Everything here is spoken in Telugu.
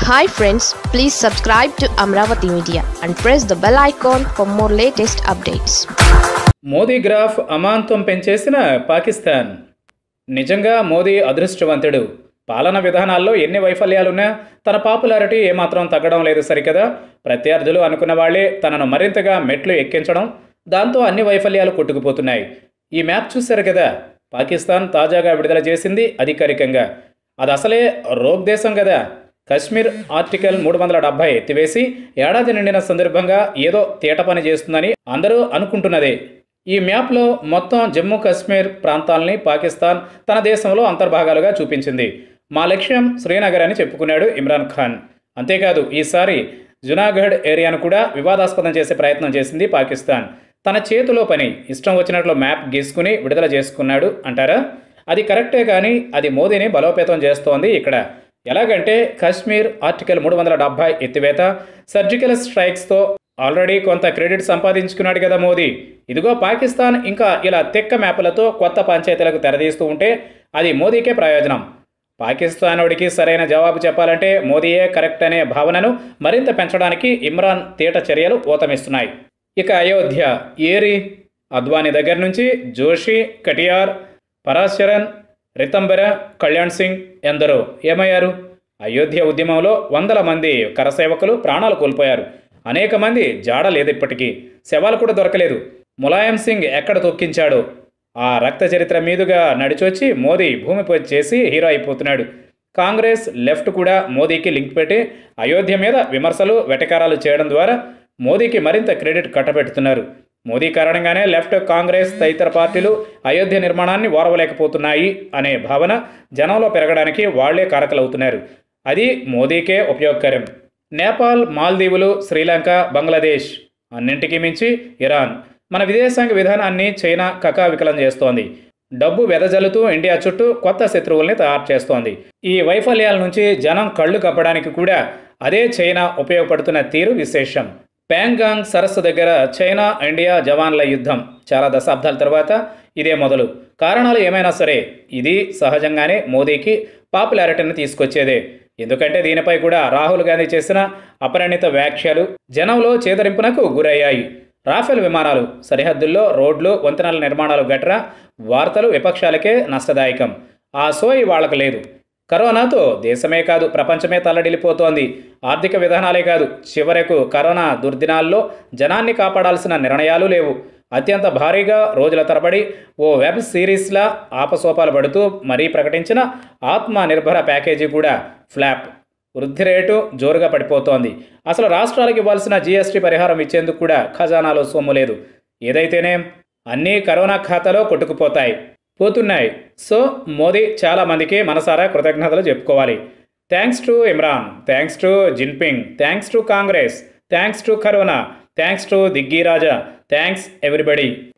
Hi friends, please subscribe to Amravati Media and press the bell icon for more latest updates. Modi graph అమాంతం పెంచేసిన పాకిస్తాన్. నిజంగా మోదీ అదృష్టవంతుడు. పాలన విధానాల్లో ఎన్ని వైఫల్యాలున్నా తన పాపులారిటీ ఏమాత్రం తగ్గడం లేదు సరికదా. ప్రత్యర్థులు అనుకున్న వాళ్లే తనను మరింతగా మెట్లు ఎక్కించడం, దాంతో అన్ని వైఫల్యాలు కొట్టుకుపోతున్నాయి. ఈ మ్యాప్ చూశారు కదా. పాకిస్తాన్ తాజాగా విడుదల చేసింది అధికారికంగా. అది అసలే రోగ్ దేశం కదా. కశ్మీర్ ఆర్టికల్ 370 ఎత్తివేసి ఏడాది నిండిన సందర్భంగా ఏదో తేట పని చేస్తుందని అందరూ అనుకుంటున్నదే. ఈ మ్యాప్లో మొత్తం జమ్మూ కశ్మీర్ ప్రాంతాలని పాకిస్తాన్ తన దేశంలో అంతర్భాగాలుగా చూపించింది. మా లక్ష్యం శ్రీనగర్ అని చెప్పుకున్నాడు ఇమ్రాన్ ఖాన్. అంతేకాదు ఈసారి జునాగఢ్ ఏరియాను కూడా వివాదాస్పదం చేసే ప్రయత్నం చేసింది పాకిస్తాన్. తన చేతిలో పని ఇష్టం వచ్చినట్లు మ్యాప్ గీసుకుని విడుదల చేసుకున్నాడు అంటారా? అది కరెక్టే, కానీ అది మోదీని బలోపేతం చేస్తోంది ఇక్కడ. ఎలాగంటే కశ్మీర్ ఆర్టికల్ 370 ఎత్తివేత, సర్జికల్ స్ట్రైక్స్తో ఆల్రెడీ కొంత క్రెడిట్ సంపాదించుకున్నాడు కదా మోదీ. ఇదిగో పాకిస్తాన్ ఇంకా ఇలా తెక్క మ్యాపులతో కొత్త పంచాయతీలకు తెరదీస్తూ ఉంటే అది మోదీకే ప్రయోజనం. పాకిస్తానోడికి సరైన జవాబు చెప్పాలంటే మోదీయే కరెక్ట్ అనే భావనను మరింత పెంచడానికి ఇమ్రాన్ తేట చర్యలు ఊతమిస్తున్నాయి. ఇక అయోధ్య ఏరి అద్వానీ దగ్గర నుంచి జోషి, కటియార్, పరాశరన్, రితంబర, కళ్యాణ్ సింగ్ ఎందరో ఏమయ్యారు? అయోధ్య ఉద్యమంలో వందల మంది కరసేవకులు ప్రాణాలు కోల్పోయారు. అనేక మంది జాడ లేదు, ఇప్పటికీ శవాలు కూడా దొరకలేదు. ములాయం సింగ్ ఎక్కడ తొక్కించాడో ఆ రక్త చరిత్ర మీదుగా నడిచొచ్చి మోదీ భూమిపై చేసి హీరో అయిపోతున్నాడు. కాంగ్రెస్, లెఫ్ట్ కూడా మోదీకి లింక్ పెట్టి అయోధ్య మీద విమర్శలు, వెటకారాలు చేయడం ద్వారా మోదీకి మరింత క్రెడిట్ కట్టబెడుతున్నారు. మోదీ కారణంగానే లెఫ్ట్, కాంగ్రెస్ తదితర పార్టీలు అయోధ్య నిర్మాణాన్ని ఓర్వలేకపోతున్నాయి అనే భావన జనంలో పెరగడానికి వాళ్లే కారకులవుతున్నారు. అది మోదీకే ఉపయోగకరం. నేపాల్, మాల్దీవులు, శ్రీలంక, బంగ్లాదేశ్, అన్నింటికీ మించి ఇరాన్ మన విదేశాంగ విధానాన్ని చైనా కకావికలం చేస్తోంది. డబ్బు వెదజల్లుతూ ఇండియా చుట్టూ కొత్త శత్రువుల్ని తయారు చేస్తోంది. ఈ వైఫల్యాల నుంచి జనం కళ్ళు కప్పడానికి కూడా అదే చైనా ఉపయోగపడుతున్న తీరు విశేషం. ప్యాంగాంగ్ సరస్సు దగ్గర చైనా, ఇండియా జవాన్ల యుద్ధం చాలా దశాబ్దాల తర్వాత ఇదే మొదలు. కారణాలు ఏమైనా సరే ఇది సహజంగానే మోదీకి పాపులారిటీని తీసుకొచ్చేదే. ఎందుకంటే దీనిపై కూడా రాహుల్ గాంధీ చేసిన అపరిణిత వ్యాఖ్యలు జనంలో చేదరింపునకు గురయ్యాయి. రాఫెల్ విమానాలు, సరిహద్దుల్లో రోడ్లు, వంతెనల నిర్మాణాలు గట్రా వార్తలు విపక్షాలకే నష్టదాయకం. ఆ సోయి వాళ్లకు లేదు. కరోనాతో దేశమే కాదు ప్రపంచమే తల్లడిల్లిపోతోంది. ఆర్థిక విధానాలే కాదు, చివరకు కరోనా దుర్దినాల్లో జనాన్ని కాపాడాల్సిన నిర్ణయాలు లేవు. అత్యంత భారీగా రోజుల తరబడి ఓ వెబ్ సిరీస్లా ఆపసోపాలు పడుతూ మరీ ప్రకటించిన ఆత్మ నిర్భర ప్యాకేజీ కూడా ఫ్లాప్. వృద్ధి రేటు జోరుగా పడిపోతోంది. అసలు రాష్ట్రాలకు ఇవ్వాల్సిన జీఎస్టీ పరిహారం ఇచ్చేందుకు కూడా ఖజానాలో సొమ్ము లేదు. ఏదైతేనే అన్నీ కరోనా ఖాతాలో కొట్టుకుపోతాయి, పోతున్నాయి. సో మోదీ చాలా మందికి మనసారా కృతజ్ఞతలు చెప్పుకోవాలి. Thanks to Imran, thanks to Jinping, thanks to Congress, thanks to corona, thanks to Diggi Raja, thanks everybody.